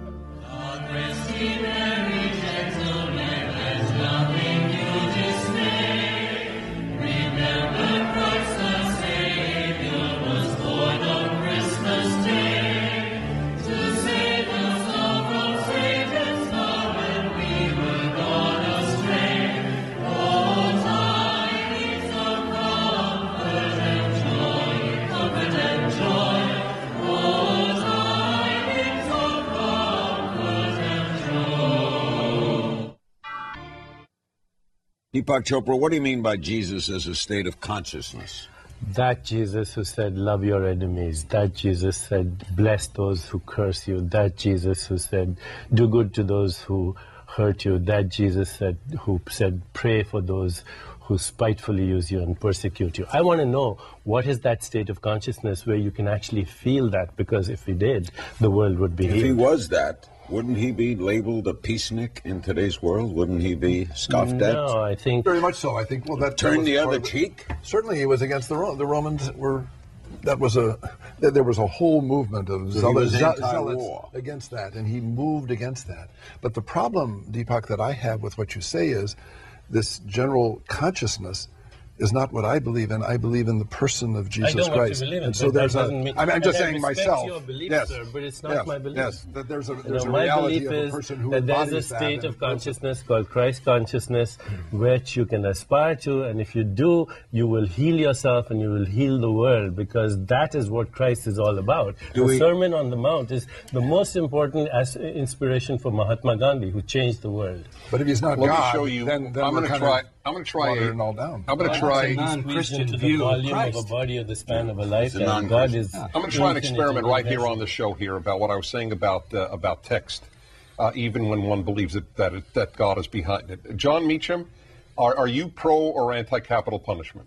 Speaker 1: Deepak Chopra, what do you mean by Jesus as a state of consciousness?
Speaker 2: That Jesus who said, love your enemies. That Jesus said, bless those who curse you. That Jesus who said, do good to those who hurt you. That Jesus said, who said, pray for those who spitefully use you and persecute you. I want to know, what is that state of consciousness where you can actually feel that? Because if he did, the world would be
Speaker 1: If
Speaker 2: healed.
Speaker 1: he was that, wouldn't he be labeled a peacenik in today's world? Wouldn't he be scoffed
Speaker 2: no,
Speaker 1: at?
Speaker 2: No, I think...
Speaker 6: Very much so. I think, well, that...
Speaker 1: Turn
Speaker 6: that
Speaker 1: the other cheek?
Speaker 6: Certainly he was against the Romans. The Romans were... That was a... There was a whole movement of
Speaker 1: so
Speaker 6: zealots,
Speaker 1: zealots
Speaker 6: against that, and he moved against that. But the problem, Deepak, that I have with what you say is this general consciousness is not what I believe in. I believe in the person of Jesus
Speaker 2: I know
Speaker 6: Christ.
Speaker 2: what you believe in,
Speaker 6: and so
Speaker 2: but
Speaker 6: there's
Speaker 2: that
Speaker 6: a.
Speaker 2: doesn't mean,
Speaker 6: I'm, I'm just
Speaker 2: and
Speaker 6: saying
Speaker 2: I respect
Speaker 6: myself.
Speaker 2: your belief,
Speaker 6: yes,
Speaker 2: sir, but it's not
Speaker 6: yes,
Speaker 2: my belief.
Speaker 6: Yes, that there's a
Speaker 2: You
Speaker 6: there's
Speaker 2: know,
Speaker 6: a
Speaker 2: my
Speaker 6: reality
Speaker 2: belief
Speaker 6: of a
Speaker 2: is
Speaker 6: person who
Speaker 2: that there's a
Speaker 6: embodies that
Speaker 2: state
Speaker 6: in
Speaker 2: of
Speaker 6: a person.
Speaker 2: consciousness called Christ consciousness, which you can aspire to, and if you do, you will heal yourself and you will heal the world, because that is what Christ is all about.
Speaker 1: Do
Speaker 2: the
Speaker 1: we-
Speaker 2: Sermon on the Mount is the most important as inspiration for Mahatma Gandhi, who changed the world.
Speaker 6: But if he's not
Speaker 5: Let me
Speaker 6: God,
Speaker 5: show you.
Speaker 6: then, then
Speaker 5: I'm
Speaker 6: we're
Speaker 5: going to
Speaker 6: kind
Speaker 5: try.
Speaker 6: of
Speaker 5: I'm going to try.
Speaker 6: watering
Speaker 5: A,
Speaker 6: it all down.
Speaker 5: I'm going to
Speaker 2: It's
Speaker 5: try.
Speaker 2: a
Speaker 4: non-Christian
Speaker 2: into
Speaker 4: view
Speaker 2: the
Speaker 4: of
Speaker 2: volume
Speaker 4: Christ.
Speaker 2: of a body of the span of a lifetime.
Speaker 1: non-Christian.
Speaker 2: God is.
Speaker 5: I'm going to try an
Speaker 2: infinite
Speaker 5: experiment
Speaker 2: and
Speaker 5: right here on
Speaker 2: immeasurable.
Speaker 5: the show here about what I was saying about uh, about text, uh, even when one believes that that, it, that God is behind it. John Meacham, are, are you pro or anti-capital punishment?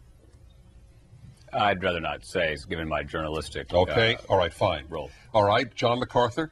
Speaker 3: I'd rather not say, given my journalistic
Speaker 5: Okay,
Speaker 3: uh,
Speaker 5: all right, fine.
Speaker 3: role.
Speaker 5: All right, John MacArthur.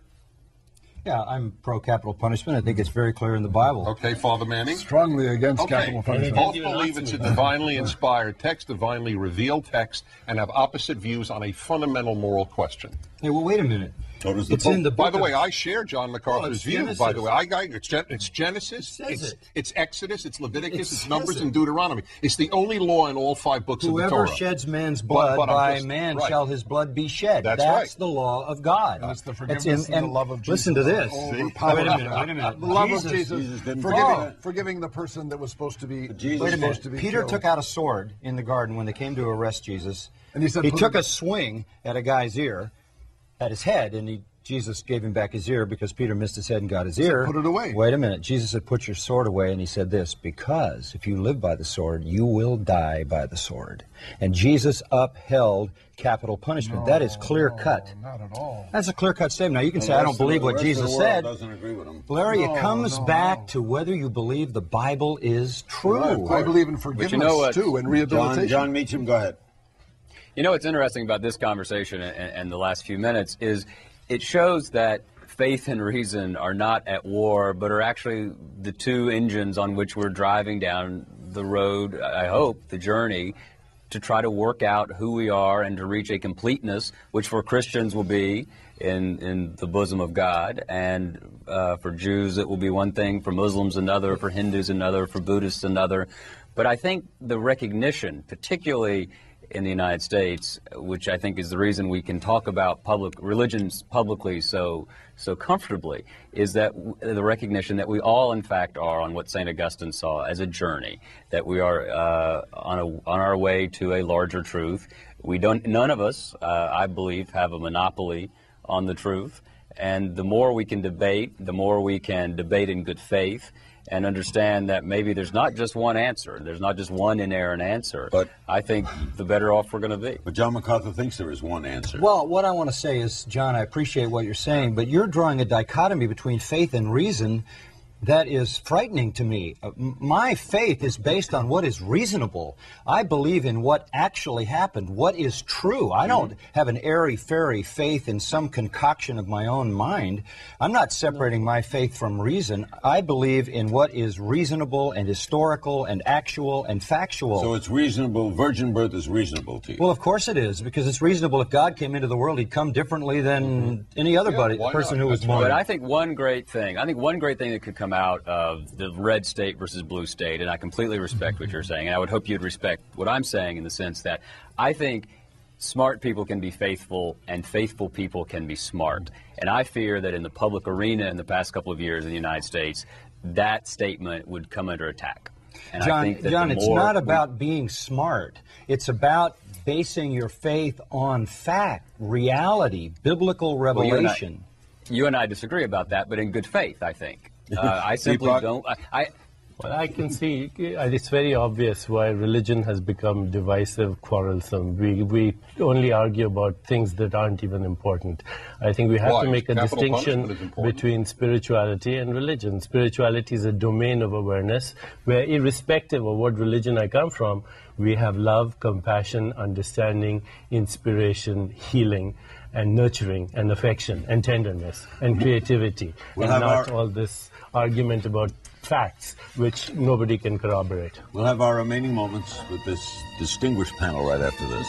Speaker 4: Yeah, I'm pro-capital punishment. I think it's very clear in the Bible.
Speaker 5: Okay, Father Manning.
Speaker 6: strongly against
Speaker 5: Okay,
Speaker 6: capital punishment.
Speaker 5: both
Speaker 2: Didn't even
Speaker 5: believe
Speaker 2: ask
Speaker 5: it's a
Speaker 2: me.
Speaker 5: divinely inspired text, divinely revealed text, and have opposite views on a fundamental moral question.
Speaker 4: Hey, well, wait a minute.
Speaker 1: So does the
Speaker 4: It's
Speaker 1: Pope.
Speaker 4: in the
Speaker 5: By
Speaker 4: book
Speaker 5: the
Speaker 4: of-
Speaker 5: way, I share John MacArthur's
Speaker 4: it's
Speaker 5: view. By the
Speaker 4: Genesis.
Speaker 5: way, I got it's, Gen- it's Genesis,
Speaker 4: It says
Speaker 5: it's,
Speaker 4: it.
Speaker 5: it's Exodus, it's Leviticus,
Speaker 4: It
Speaker 5: it's
Speaker 4: says
Speaker 5: Numbers,
Speaker 4: it.
Speaker 5: and Deuteronomy. It's the only law in all five books of the
Speaker 4: Whoever
Speaker 5: Torah.
Speaker 4: sheds man's
Speaker 5: But-
Speaker 4: blood,
Speaker 5: but I'm
Speaker 4: by
Speaker 5: just-
Speaker 4: man
Speaker 5: right.
Speaker 4: shall his blood be shed.
Speaker 5: That's right.
Speaker 4: the law of God.
Speaker 6: And it's the
Speaker 4: It's
Speaker 6: forgiveness
Speaker 4: in-
Speaker 6: and the love of Jesus.
Speaker 4: Listen to this.
Speaker 6: Overpowering
Speaker 4: Wait a minute,
Speaker 6: that.
Speaker 4: wait a minute.
Speaker 6: The love
Speaker 4: Jesus-
Speaker 6: of Jesus,
Speaker 1: Jesus didn't
Speaker 6: forgiving,
Speaker 1: forgive it.
Speaker 6: forgiving the person that was supposed to be.
Speaker 1: Jesus-
Speaker 4: Wait a
Speaker 6: supposed
Speaker 4: minute.
Speaker 6: to be
Speaker 4: Peter
Speaker 6: killed.
Speaker 4: took out a sword in the garden when they came to arrest Jesus.
Speaker 6: And he said,
Speaker 4: he
Speaker 6: "Put
Speaker 4: took
Speaker 6: it-"
Speaker 4: a swing at a guy's ear, at his head, and he Jesus gave him back his ear because Peter missed his head and got his ear.
Speaker 6: "Put it away."
Speaker 4: Wait a minute. Jesus said, "Put your sword away," and he said this, "Because if you live by the sword, you will die by the sword." And Jesus upheld capital punishment. that is clear cut.
Speaker 6: Not at all.
Speaker 4: That's a clear cut statement. Now you can
Speaker 1: And
Speaker 4: say,
Speaker 1: the
Speaker 4: "I don't
Speaker 1: rest of
Speaker 4: believe
Speaker 1: the-
Speaker 4: what
Speaker 1: the rest of
Speaker 4: Jesus
Speaker 1: the world
Speaker 4: said."
Speaker 1: doesn't agree with him.
Speaker 4: Larry,
Speaker 6: No,
Speaker 4: it comes
Speaker 6: no,
Speaker 4: back
Speaker 6: no.
Speaker 4: to whether you believe the Bible is true.
Speaker 6: I believe in forgiveness
Speaker 3: know what?
Speaker 6: too, and
Speaker 1: John,
Speaker 6: rehabilitation.
Speaker 1: John Meacham, go ahead.
Speaker 3: You know what's interesting about this conversation and, and the last few minutes is it shows that faith and reason are not at war, but are actually the two engines on which we're driving down the road, I hope, the journey, to try to work out who we are and to reach a completeness, which for Christians will be in, in the bosom of God, and uh, for Jews it will be one thing, for Muslims another, for Hindus another, for Buddhists another. But I think the recognition, particularly in the United States, which I think is the reason we can talk about public religions publicly so so comfortably, is that w- the recognition that we all, in fact, are on what Saint Augustine saw as a journey, that we are uh, on a on our way to a larger truth. We don't. None of us, uh, I believe, have a monopoly on the truth, and the more we can debate, the more we can debate in good faith, and understand that maybe there's not just one answer, there's not just one inerrant answer.
Speaker 1: But-
Speaker 3: I think the better off we're going to be.
Speaker 1: But John MacArthur thinks there is one answer.
Speaker 4: Well, what I want to say is, John, I appreciate what you're saying, but you're drawing a dichotomy between faith and reason that is frightening to me. Uh, m- My faith is based on what is reasonable. I believe in what actually happened, what is true. I don't have an airy-fairy faith in some concoction of my own mind. I'm not separating my faith from reason. I believe in what is reasonable and historical and actual and factual.
Speaker 1: So it's reasonable, virgin birth is reasonable to you.
Speaker 4: Well, of course it is, because it's reasonable. If God came into the world, he'd come differently than any other
Speaker 5: Yeah,
Speaker 4: body,
Speaker 5: why
Speaker 4: person
Speaker 5: not?
Speaker 4: who was
Speaker 5: That's
Speaker 4: born.
Speaker 3: But I think one great thing, I think one great thing that could come out of the red state versus blue state, and I completely respect what you're saying, and I would hope you'd respect what I'm saying in the sense that I think smart people can be faithful and faithful people can be smart. And I fear that in the public arena in the past couple of years in the United States, that statement would come under attack. And I
Speaker 4: John,
Speaker 3: think that
Speaker 4: John,
Speaker 3: the
Speaker 4: it's
Speaker 3: more
Speaker 4: not
Speaker 3: we-
Speaker 4: about being smart. It's about basing your faith on fact, reality, biblical
Speaker 3: Well, you and I-
Speaker 4: revelation.
Speaker 3: You and I disagree about that, but in good faith, I think. Uh, I simply
Speaker 1: Deepak?
Speaker 3: don't. I, I
Speaker 2: Well, I can see uh, it's very obvious why religion has become divisive, quarrelsome. We we only argue about things that aren't even important. I think we have
Speaker 5: Why?
Speaker 2: to make a
Speaker 5: Capital
Speaker 2: distinction
Speaker 5: punishment is important.
Speaker 2: between spirituality and religion. Spirituality is a domain of awareness where, irrespective of what religion I come from, we have love, compassion, understanding, inspiration, healing, and nurturing, and affection, and tenderness, and creativity,
Speaker 1: We'll
Speaker 2: and
Speaker 1: have
Speaker 2: not
Speaker 1: our-
Speaker 2: all this argument about facts which nobody can corroborate.
Speaker 1: We'll have our remaining moments with this distinguished panel right after this.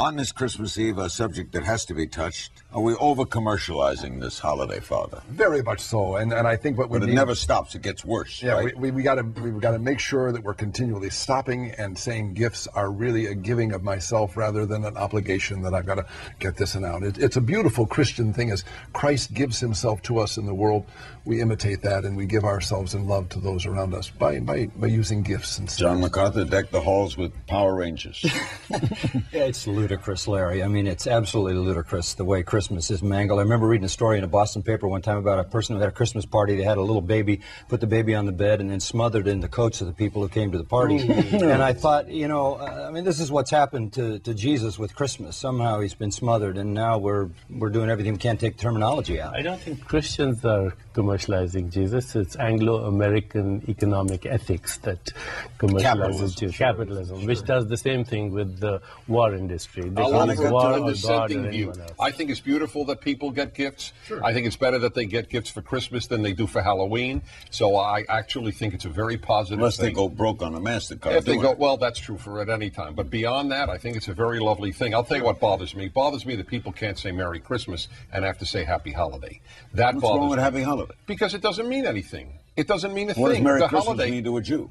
Speaker 1: On this Christmas Eve, a subject that has to be touched. Are we over-commercializing this holiday, Father?
Speaker 6: Very much so, and and I think what we
Speaker 1: But it
Speaker 6: need,
Speaker 1: never stops. It gets worse,
Speaker 6: yeah,
Speaker 1: right?
Speaker 6: we we, we got to we got to make sure that we're continually stopping and saying gifts are really a giving of myself rather than an obligation that I've got to get this and out. It, it's a beautiful Christian thing as Christ gives himself to us in the world. We imitate that and we give ourselves in love to those around us by by, by using gifts and
Speaker 1: John MacArthur decked the halls with Power Rangers.
Speaker 4: It's ludicrous, Larry. I mean, it's absolutely ludicrous the way Christmas is mangled. I remember reading a story in a Boston paper one time about a person who had a Christmas party. They had a little baby, put the baby on the bed, and then smothered in the coats of the people who came to the party. And I thought, you know, uh, I mean, this is what's happened to, to Jesus with Christmas. Somehow he's been smothered, and now we're we're doing everything we can to take terminology out.
Speaker 2: I don't think Christians are commercializing Jesus. It's Anglo-American economic ethics that commercializes
Speaker 1: Capitalism.
Speaker 2: Jesus. Capitalism, sure. Which does the same thing with the war industry. They
Speaker 5: I'll
Speaker 2: call
Speaker 5: offer
Speaker 2: it war
Speaker 5: a
Speaker 2: or God
Speaker 5: dissenting
Speaker 2: or
Speaker 5: view.
Speaker 2: anyone else.
Speaker 5: I think it's beautiful that people get gifts. Sure. I think it's better that they get gifts for Christmas than they do for Halloween. So I actually think it's a very positive
Speaker 1: Unless
Speaker 5: thing.
Speaker 1: they go broke on a MasterCard.
Speaker 5: If they
Speaker 1: doing
Speaker 5: go,
Speaker 1: it.
Speaker 5: well, that's true for at any time. But beyond that, I think it's a very lovely thing. I'll tell you what bothers me. It bothers me that people can't say Merry Christmas and have to say Happy Holiday. That
Speaker 1: What's
Speaker 5: bothers
Speaker 1: wrong with
Speaker 5: me.
Speaker 1: Happy Holiday?
Speaker 5: Because it doesn't mean anything. It doesn't mean a
Speaker 1: What
Speaker 5: thing.
Speaker 1: does Merry
Speaker 5: the
Speaker 1: Christmas
Speaker 5: holiday,
Speaker 1: mean to a Jew?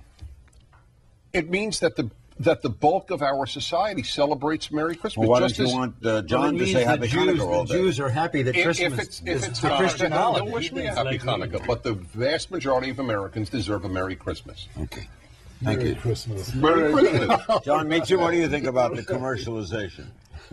Speaker 5: It means that the that the bulk of our society celebrates Merry Christmas.
Speaker 1: Well, why
Speaker 5: just
Speaker 1: don't you
Speaker 5: as,
Speaker 1: want uh, John to say Happy
Speaker 4: Jews,
Speaker 1: Hanukkah all
Speaker 4: the
Speaker 1: day?
Speaker 4: Jews are happy that
Speaker 5: If,
Speaker 4: Christmas
Speaker 5: if it's, if
Speaker 4: is
Speaker 5: it's
Speaker 4: the
Speaker 5: Hanukkah,
Speaker 4: Christian
Speaker 5: then
Speaker 4: holiday.
Speaker 5: they'll wish me a
Speaker 2: It's
Speaker 5: Happy
Speaker 2: like
Speaker 5: Hanukkah. But the vast majority of Americans deserve a Merry Christmas.
Speaker 1: Okay. Thank
Speaker 6: Merry
Speaker 1: you.
Speaker 6: Christmas.
Speaker 5: Merry Christmas.
Speaker 1: John Meacham, what do you think about the commercialization?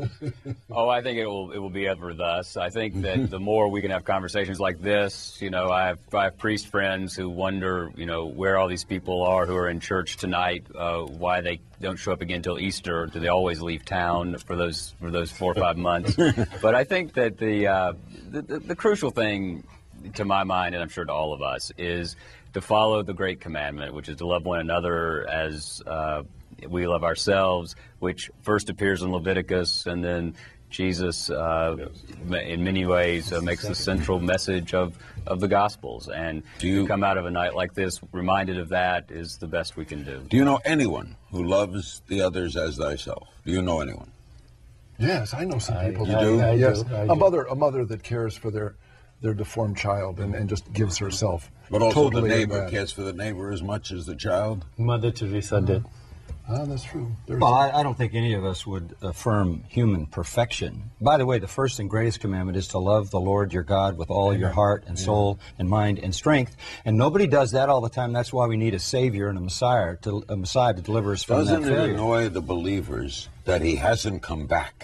Speaker 3: Oh, I think it will it will be ever thus. I think that the more we can have conversations like this, you know, I have, I have priest friends who wonder, you know, where all these people are who are in church tonight, uh, why they don't show up again until Easter. Do they always leave town for those for those four or five months? But I think that the, uh, the, the the crucial thing, to my mind, and I'm sure to all of us, is to follow the great commandment, which is to love one another as uh, we love ourselves, which first appears in Leviticus, and then Jesus, uh, yes. in many ways, uh, makes the central message of, of the Gospels. And
Speaker 1: do you
Speaker 3: to come out of a night like this reminded of that is the best we can do.
Speaker 1: Do you know anyone who loves the others as thyself? Do you know anyone?
Speaker 6: Yes, I know some
Speaker 2: I-
Speaker 6: people.
Speaker 1: You
Speaker 6: that-
Speaker 1: do?
Speaker 2: I
Speaker 6: yes,
Speaker 2: do, I
Speaker 6: a
Speaker 2: do.
Speaker 6: mother, a mother that cares for their their deformed child and, and just gives herself.
Speaker 1: But also
Speaker 6: totally
Speaker 1: the
Speaker 6: in
Speaker 1: neighbor
Speaker 6: that.
Speaker 1: cares for the neighbor as much as the child?
Speaker 2: Mother Teresa did.
Speaker 6: Ah, that's true. There's
Speaker 4: Well, I, I don't think any of us would affirm human perfection. By the way, the first and greatest commandment is to love the Lord your God with all your heart and soul and mind and strength. And nobody does that all the time. That's why we need a Savior and a Messiah to, a Messiah to deliver us from
Speaker 1: Doesn't
Speaker 4: that
Speaker 1: it
Speaker 4: failure.
Speaker 1: annoy the believers that he hasn't come back?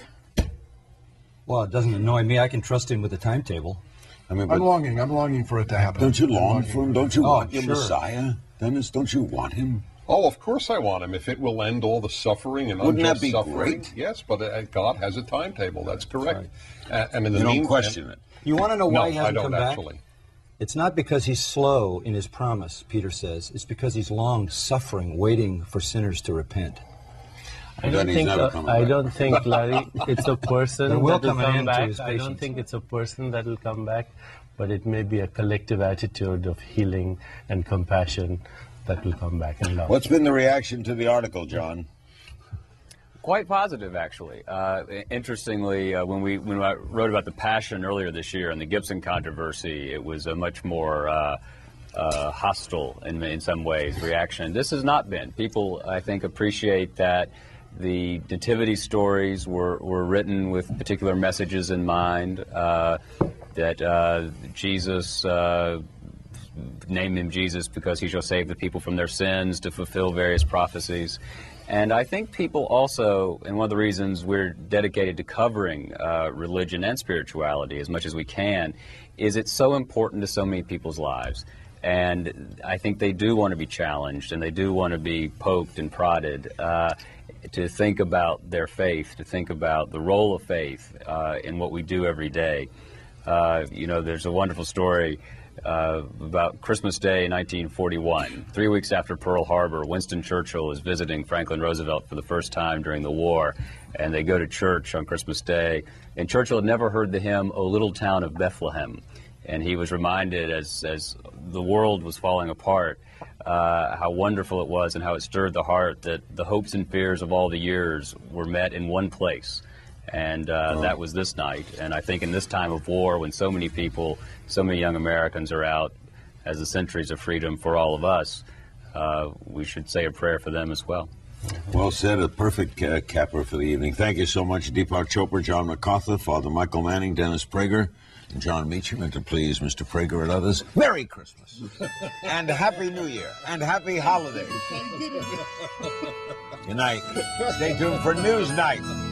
Speaker 4: Well, it doesn't annoy me. I can trust him with the timetable.
Speaker 1: I mean,
Speaker 6: I'm
Speaker 1: but
Speaker 6: longing. I'm longing for it to happen.
Speaker 1: don't you
Speaker 6: I'm
Speaker 1: long
Speaker 6: longing
Speaker 1: for him? Don't you
Speaker 4: Oh,
Speaker 1: want your
Speaker 4: sure.
Speaker 1: Messiah? Dennis, don't you want him?
Speaker 5: Oh, of course I want him. If it will end all the suffering and
Speaker 1: Wouldn't that
Speaker 5: unjust
Speaker 1: be
Speaker 5: suffering,
Speaker 1: great?
Speaker 5: yes. But uh, God has a timetable. That's correct. Uh, and in the
Speaker 1: You don't
Speaker 5: meantime-
Speaker 1: question it.
Speaker 4: You want to know why
Speaker 5: No,
Speaker 4: he
Speaker 5: I
Speaker 4: hasn't
Speaker 5: don't
Speaker 4: come back?
Speaker 5: actually.
Speaker 4: It's not because he's slow in his promise, Peter says. It's because he's long suffering, waiting for sinners to repent.
Speaker 2: I
Speaker 1: Then
Speaker 2: don't
Speaker 1: he's
Speaker 2: think.
Speaker 1: never
Speaker 2: Uh,
Speaker 1: coming
Speaker 2: I
Speaker 1: back.
Speaker 2: don't think, Larry, it's a person
Speaker 4: There will
Speaker 2: that will
Speaker 4: come an
Speaker 2: come
Speaker 4: end to
Speaker 2: back.
Speaker 4: his
Speaker 2: I don't
Speaker 4: patience.
Speaker 2: think it's a person that will come back, but it may be a collective attitude of healing and compassion that will come back in love.
Speaker 1: What's been the reaction to the article, John?
Speaker 3: Quite positive, actually. Uh, interestingly, uh, when we when I wrote about the Passion earlier this year and the Gibson controversy, it was a much more uh, uh, hostile in in some ways reaction. This has not been. People, I think, appreciate that the nativity stories were, were written with particular messages in mind. Uh, that uh, Jesus. Uh, Name him Jesus because he shall save the people from their sins, to fulfill various prophecies. And I think people also, and one of the reasons we're dedicated to covering uh, religion and spirituality as much as we can, is it's so important to so many people's lives. And I think they do want to be challenged, and they do want to be poked and prodded uh, to think about their faith, to think about the role of faith uh, in what we do every day. Uh, you know, there's a wonderful story Uh, about Christmas Day, nineteen forty-one. Three weeks after Pearl Harbor, Winston Churchill is visiting Franklin Roosevelt for the first time during the war, and they go to church on Christmas Day. And Churchill had never heard the hymn, "O Little Town of Bethlehem," and he was reminded as as the world was falling apart, uh, how wonderful it was and how it stirred the heart that the hopes and fears of all the years were met in one place. And uh,
Speaker 1: Oh.
Speaker 3: that was this night. And I think in this time of war, when so many people, so many young Americans are out as the centuries of freedom for all of us, uh, we should say a prayer for them as well.
Speaker 1: Well said. A perfect uh, capper for the evening. Thank you so much, Deepak Chopra, John MacArthur, Father Michael Manning, Dennis Prager, and John Meacham. And to please Mister Prager and others, Merry Christmas and Happy New Year and Happy Holidays. Good night. Stay tuned for News Night.